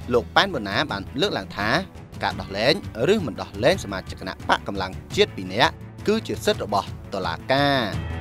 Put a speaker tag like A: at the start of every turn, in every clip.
A: លោកប៉ែនបូណាបានលើកឡើងថាការដោះលែងឬមិនដោះលែងសមាជិកគណៈបកកម្លាំងជាតិ2នាក់គឺជាសិទ្ធិរបស់តុលាការ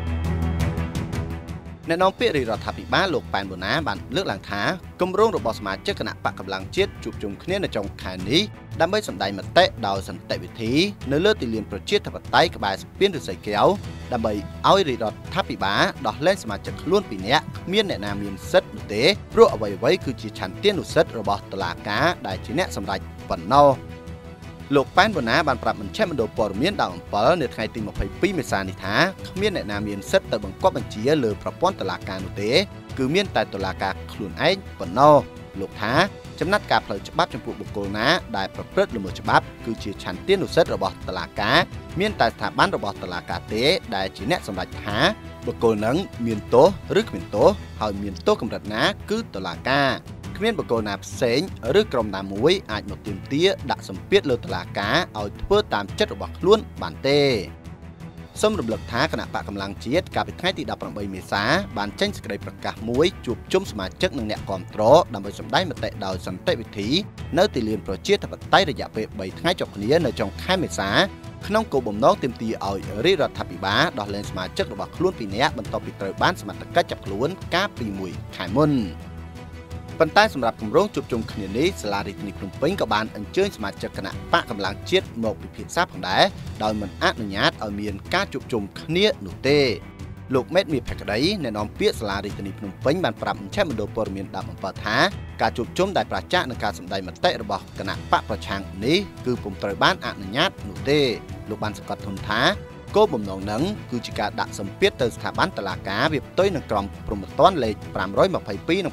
A: អ្នកនាំពាក្យរដ្ឋាភិបាលលោកប៉ែនបូណាបានលើកឡើងថាគម្រោងរបស់សមាជិកគណៈបកកម្លាំងជាតិជួបជុំគ្នានៅចុងខែនេះដើម្បីសម្ដែងមតិដោយសន្តិវិធីនៅលើទីលានប្រជាធិបតេយ្យក្បែរស្ពានឫស្សីកែវដើម្បីឲ្យរដ្ឋាភិបាលដោះលែងសមាជិកខ្លួន2នាក់គ្មានអ្នកណាមានសិទ្ធិនោះទេព្រោះអ្វីៗគឺជាឆន្ទានុសិទ្ធិរបស់តុលាការដែលជាអ្នកសម្រេចប៉ុណ្ណោះលោកប៉ែនបូណាបានប្រាប់មជ្ឈមណ្ឌលព័ត៌មានដៅអំពិលនៅថ្ងៃទី22មេសានេះថាគ្មានអ្នកណាមានសិទ្ធិទៅបង្គាប់បញ្ជាលើប្រព័ន្ធតុលាការនោះទេគឺមានតែតុលាការខ្លួនឯងប៉ុណ្ណោះលោកថាចំណាត់ការផ្លូវច្បាប់ចំពោះបុគ្គលណាដែលប្រព្រឹត្តល្មើសច្បាប់គឺជាឆន្ទានុសិទ្ធិរបស់តុលាការមានតែស្ថាប័នរបស់តុលាការទេដែលជាអ្នកសម្រេចថាបុគ្គលនឹងមានទោសឬគ្មានទោសហើយមានទោសកម្រិតណាគឺតុលាការគ្មានបុគ្គលណាផ្សេងឬក្រុមណាមួយអាចមកទាមទារដាក់សម្ពាធលើតុលាការឲ្យធ្វើតាមចិត្តរបស់ខ្លួនបានទេសូមរំលឹកថាគណៈបកកម្លាំងជាតិកាលពីថ្ងៃទី18មេសាបានចេញសេចក្តីប្រកាសមួយជួបជុំសមាជិកនិងអ្នកគាំទ្រដើម្បីសម្ដែងមតិដោយសន្តិវិធីនៅទីលានប្រជាធិបតេយ្យរយៈពេល3ថ្ងៃជាប់គ្នានៅចុងខែមេសាក្នុងគោលបំណងទាមទារឲ្យរាជរដ្ឋាភិបាលដោះលែងសមាជិករបស់ខ្លួន2នាក់បន្ទាប់ពីត្រូវបានសមត្ថកិច្ចចាប់ខ្លួនកាលពី1ខែមុនប៉ុន្តែសម្រាប់គម្រោងជួបជុំគ្នានេះសាលារាជធានីភ្នំពេញក៏បានអញ្ជើញសមាជិកគណៈបកកម្លាំងជាតិមកពិភាក្សាផងដែរដោយមិនអនុញ្ញាតឲ្យមានការជួបជុំគ្នានោះទេលោកមេតមាសភក្តីអ្នកនាំពាក្យសាលារាជធានីភ្នំពេញបានប្រាប់មជ្ឈមណ្ឌលព័ត៌មានដៅអំពិលថាការជួបជុំដែលប្រឆាំងនឹងការសម្ដែងមតិរបស់គណៈបកប្រឆាំងនេះគឺពុំត្រូវបានអនុញ្ញាតនោះទេលោកបានសង្កត់ធ្ងន់ថាគោលបំណងនឹងគឺជាការដាក់សម្ពាធទៅស្ថាប័នតុលាការវាផ្ទុយនឹងក្រមព្រហ្មទណ្ឌលេខ522និង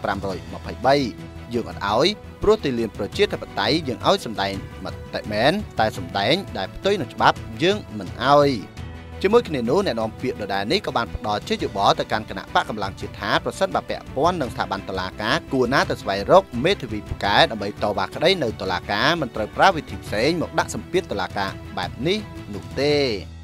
A: 523យើងអត់ឲ្យព្រោះទីលានប្រជាធិបតេយ្យយើងឲ្យសម្ដែងមតិមែនតែសម្ដែងដែលផ្ទុយនឹងច្បាប់យើងមិនឲ្យជាមួយគ្នានោះអ្នកនាំពាក្យដដែលនេះក៏បានផ្ដល់ជាយោបល់ទៅកាន់គណៈបកកម្លាំងជាតិថាប្រសិនបើពាក់ព័ន្ធនឹងស្ថាប័នតុលាការគួរណាទៅស្វែងរកមេធាវីពូកែដើម្បីតវ៉ាក្តីនៅតុលាការមិនត្រូវប្រើវិធីផ្សេងមកដាក់សម្ពាធតុលាការបែបនេះនោះទេ